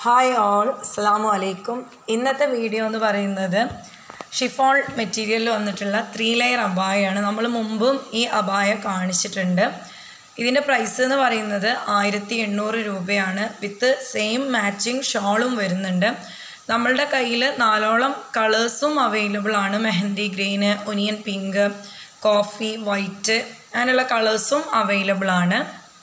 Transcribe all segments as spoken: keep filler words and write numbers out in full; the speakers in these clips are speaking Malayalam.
Hi all, Assalamu alaikum. ഇന്നത്തെ വീഡിയോ എന്ന് പറയുന്നത് ഷിഫോൺ മെറ്റീരിയലിൽ വന്നിട്ടുള്ള ത്രീ ലെയർ അബായയാണ്. നമ്മൾ മുമ്പും ഈ അബായ കാണിച്ചിട്ടുണ്ട്. ഇതിൻ്റെ പ്രൈസ് എന്ന് പറയുന്നത് ആയിരത്തി എണ്ണൂറ് രൂപയാണ്. വിത്ത് സെയിം മാച്ചിങ് ഷോളും വരുന്നുണ്ട്. നമ്മളുടെ കയ്യിൽ നാലോളം കളേഴ്സും അവൈലബിൾ ആണ്. Mehendi green, onion pink, coffee, white അങ്ങനെയുള്ള കളേഴ്സും അവൈലബിൾ ആണ്.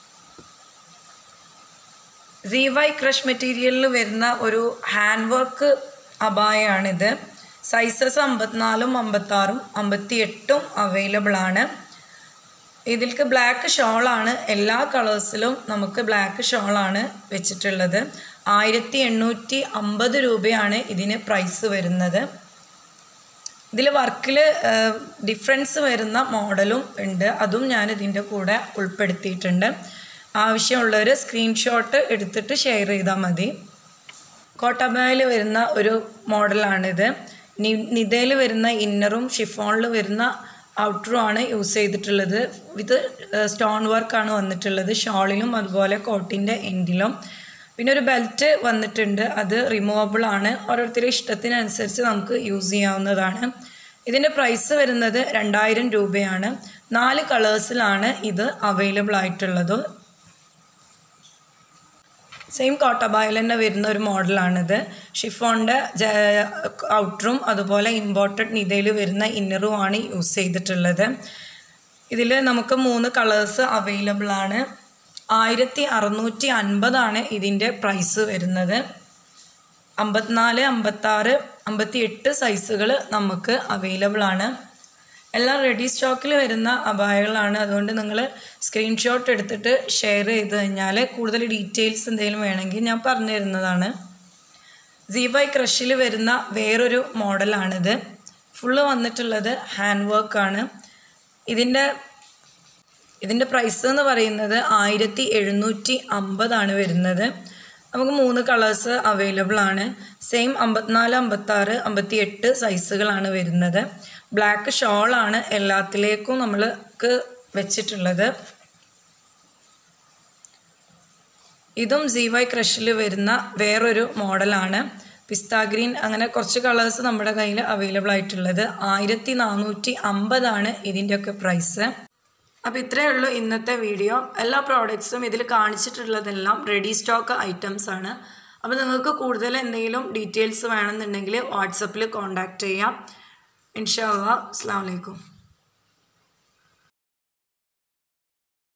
Z Y ക്രഷ് മെറ്റീരിയലിൽ വരുന്ന ഒരു ഹാൻഡ് വർക്ക് അബായയാണിത്. സൈസസ് അമ്പത്തിനാലും അമ്പത്താറും അമ്പത്തി എട്ടും അവൈലബിൾ ആണ്. ഇതിൽക്ക് ബ്ലാക്ക് ഷോളാണ്. എല്ലാ കളേഴ്സിലും നമുക്ക് ബ്ലാക്ക് ഷോളാണ് വെച്ചിട്ടുള്ളത്. ആയിരത്തി എണ്ണൂറ്റി അമ്പത് രൂപയാണ് ഇതിന് പ്രൈസ് വരുന്നത്. ഇതിൽ വർക്കിൽ ഡിഫറൻസ് വരുന്ന മോഡലും ഉണ്ട്. അതും ഞാൻ ഇതിൻ്റെ കൂടെ ഉൾപ്പെടുത്തിയിട്ടുണ്ട്. ആവശ്യമുള്ളവർ സ്ക്രീൻഷോട്ട് എടുത്തിട്ട് ഷെയർ ചെയ്താൽ മതി. കോട്ടബായിൽ വരുന്ന ഒരു മോഡലാണിത്. നി നിതയിൽ വരുന്ന ഇന്നറും ഷിഫോണിൽ വരുന്ന ഔട്ടറും ആണ് യൂസ് ചെയ്തിട്ടുള്ളത്. വിത്ത് സ്റ്റോൺ വർക്കാണ് വന്നിട്ടുള്ളത്. ഷോളിലും അതുപോലെ കോട്ടിൻ്റെ എൻഡിലും. പിന്നെ ഒരു ബെൽറ്റ് വന്നിട്ടുണ്ട്. അത് റിമൂവബിൾ ആണ്. ഓരോരുത്തരുടെ ഇഷ്ടത്തിനനുസരിച്ച് നമുക്ക് യൂസ് ചെയ്യാവുന്നതാണ്. ഇതിൻ്റെ പ്രൈസ് വരുന്നത് രണ്ടായിരം രൂപയാണ്. നാല് കളേഴ്സിലാണ് ഇത് അവൈലബിൾ ആയിട്ടുള്ളത്. സെയിം കോട്ടബായിൽ തന്നെ വരുന്ന ഒരു മോഡലാണിത്. ഷിഫോണിൻ്റെ ഔട്ടറും അതുപോലെ ഇമ്പോർട്ടഡ് നിതയിൽ വരുന്ന ഇന്നറുമാണ് യൂസ് ചെയ്തിട്ടുള്ളത്. ഇതിൽ നമുക്ക് മൂന്ന് കളേഴ്സ് അവൈലബിൾ ആണ്. ആയിരത്തി അറുന്നൂറ്റി അൻപതാണ് ഇതിൻ്റെ പ്രൈസ് വരുന്നത്. അമ്പത്തിനാല്, അമ്പത്താറ്, അമ്പത്തി എട്ട് സൈസുകൾ നമുക്ക് അവൈലബിൾ ആണ്. എല്ലാം റെഡി സ്റ്റോക്കിൽ വരുന്ന അബായകളാണ്. അതുകൊണ്ട് നിങ്ങൾ സ്ക്രീൻഷോട്ട് എടുത്തിട്ട് ഷെയർ ചെയ്ത് കഴിഞ്ഞാൽ കൂടുതൽ ഡീറ്റെയിൽസ് എന്തെങ്കിലും വേണമെങ്കിൽ ഞാൻ പറഞ്ഞു തരുന്നതാണ്. Z Y ക്രഷിൽ വരുന്ന വേറൊരു മോഡലാണിത്. ഫുള്ള് വന്നിട്ടുള്ളത് ഹാൻഡ് വർക്കാണ്. ഇതിൻ്റെ ഇതിൻ്റെ പ്രൈസ് എന്ന് പറയുന്നത് ആയിരത്തി എഴുന്നൂറ്റി അമ്പതാണ് വരുന്നത്. നമുക്ക് മൂന്ന് കളേഴ്സ് അവൈലബിൾ ആണ്. സെയിം അമ്പത്തിനാല്, അമ്പത്താറ്, അമ്പത്തി എട്ട് സൈസുകളാണ് വരുന്നത്. ബ്ലാക്ക് ഷോളാണ് എല്ലാത്തിലേക്കും നമ്മൾക്ക് വെച്ചിട്ടുള്ളത്. ഇതും Z Y ക്രഷിൽ വരുന്ന വേറൊരു മോഡലാണ്. പിസ്ത ഗ്രീൻ, അങ്ങനെ കുറച്ച് കളേഴ്സ് നമ്മുടെ കയ്യിൽ അവൈലബിൾ ആയിട്ടുള്ളത്. ആയിരത്തി നാനൂറ്റി അമ്പതാണ് ഇതിൻ്റെയൊക്കെ പ്രൈസ്. അപ്പോൾ ഇത്രയേ ഉള്ളൂ ഇന്നത്തെ വീഡിയോ. എല്ലാ പ്രോഡക്ട്സും ഇതിൽ കാണിച്ചിട്ടുള്ളതെല്ലാം റെഡി സ്റ്റോക്ക് ഐറ്റംസ് ആണ്. അപ്പോൾ നിങ്ങൾക്ക് കൂടുതൽ എന്തെങ്കിലും ഡീറ്റെയിൽസ് വേണമെന്നുണ്ടെങ്കിൽ വാട്സപ്പിൽ കോൺടാക്റ്റ് ചെയ്യാം. ഇൻഷാ അല്ലാഹ്. അസ്സലാമു അലൈക്കും.